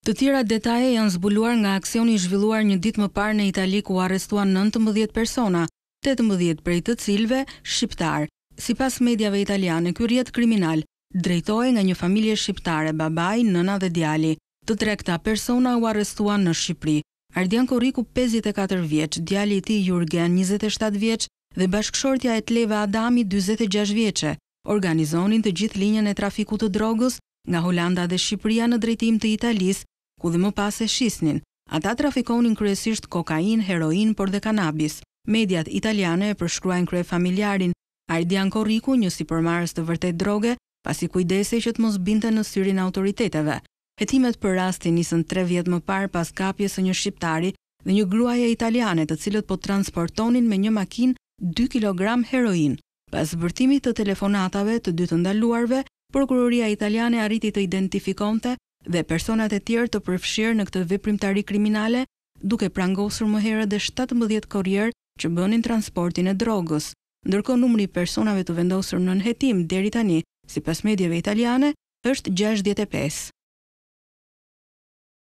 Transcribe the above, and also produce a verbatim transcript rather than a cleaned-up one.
Të tjera detaje janë zbuluar nga aksioni i zhvilluar një ditë më parë në Itali ku arrestuan nëntëmbëdhjetë persona, tetëmbëdhjetë prej të cilëve shqiptar. Sipas mediave italiane, ky rrjet kriminal drejtohej nga një familje shqiptare, babai, nëna dhe djali. Të tre këta persona u arrestuan në Shqipëri. Ardian Korriku, pesëdhjetë e katër vjeç, djali i tij Jurgen, njëzet e shtatë vjeç dhe bashkëshortja e Tleva Adami, dyzet e gjashtë vjeçe, organizonin të gjithë linjën e trafikut të drogës nga Holanda dhe Shqipëria në drejtim të Italisë, ku dhe më pas e shisnin. Ata trafikonin kryesisht kokain, heroin, por dhe kanabis. Mediat italiane e përshkruajnë kryefamiljarin Ardian Korriku një sipërmarrës të vërtet droge, pasi kujdesej që të mos binte në syrin e autoriteteve. Hetimet për rastin nisën tre vjet më parë pas kapjes së një shqiptari dhe një gruaje italiane, të cilët po transportonin me një makinë dy kilogram heroin. Pas zbërtimit të telefonatave të dy të ndaluarve, prokuroria italiane arriti të identifikonte dhe personat e tjerë të përfshirë në këtë veprimtari kriminale, duke prangosur më herët dhe shtatëmbëdhjetë kurrier që bënin transportin e drogës. Ndërkohë numri i personave të vendosur në nënhetim deri tani, sipas mediave italiane, është gjashtëdhjetë e pesë.